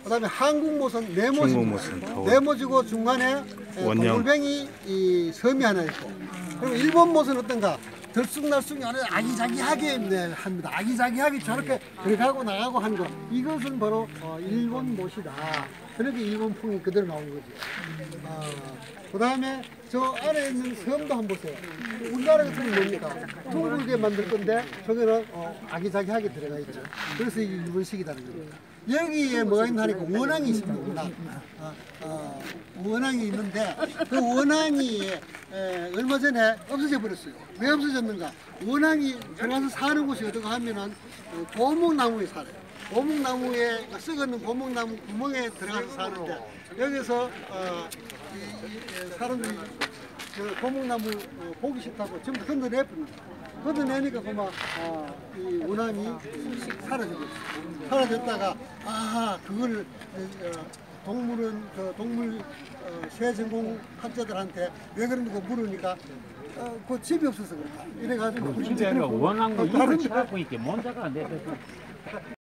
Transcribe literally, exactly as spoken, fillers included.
그다음에 한국 모선 네모집니다. 중국 모선, 네모지고 중간에 원형. 동물뱅이 이 섬이 하나 있고, 그리고 일본 모선 어떤가? 들쑥날쑥이 아주 아기자기하게 네, 합니다. 아기자기하게 저렇게 들어가고 나가고 하는 거. 이것은 바로 어, 일본 못이다. 그렇게 일본풍이 그대로 나오는 거죠. 어, 그 다음에 저 안에 있는 섬도 한번 보세요. 우리나라 같은 건 뭡니까? 둥글게 만들 건데 저기는 어, 아기자기하게 들어가 있죠. 그래서 이게 일본식이라는 겁니다. 여기에 뭐가 있나 하니까 원앙이 있습니다. 원앙. 어, 어, 원앙이 있는데 그 원앙이 에, 얼마 전에 없어져 버렸어요. 왜 없어졌는가? 원앙이 들어가서 사는 곳이 어디가 하면은 어, 고목나무에 살아요. 고목나무에 썩어있는 고목나무 구멍에 들어가서 사는데 여기서 어, 이, 이, 사람들이 그 고목나무 어, 보기 싫다고 전부 다 건드내버립니다. 건드내니까 그만 어, 이 원앙이 사라져버렸어요. 사라졌다가 아 그걸 어, 동물은 그 동물 어, 세전공 학자들한테 왜 그런가 물으니까 어, 그 집이 없어서 그렇다. 이래가지고 진짜 원한 거 이걸 찾고 있게 뭔 자가 안 돼.